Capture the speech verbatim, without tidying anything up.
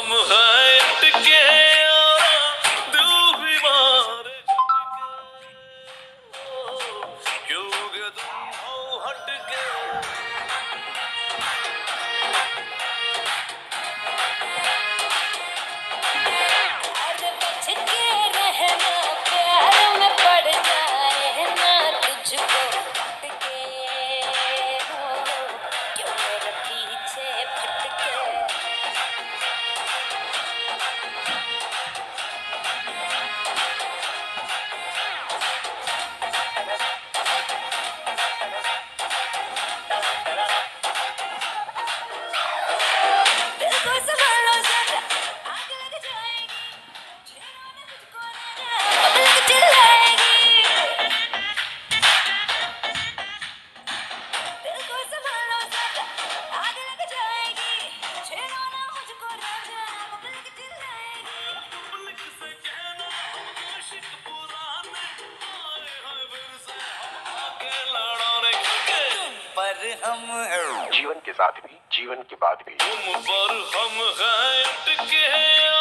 हम हैं अटके और दिल भी मारे झटके, क्योंकि तुम हो हटके। अरे बच के रहना, प्यार में पड़ जाए ना तुझको हटके, हो क्यों मेरे पीछे भटके। दिल को संभालो जरा, आग लग जाएगी, छेड़ो ना मुझको राजा, पब्लिक चिल्लाएगी। दिल को संभालो जरा, आग लग जाएगी, छेड़ो ना मुझको राजा, पब्लिक चिल्लाएगी। पब्लिक से कहना हम आशिक पुराने, आए हैं फिर से हम आके लड़ाने, क्योंकि तुम पर हम हैं, जीवन के साथ भी जीवन के बाद भी। तुम पर हम हैं अटके।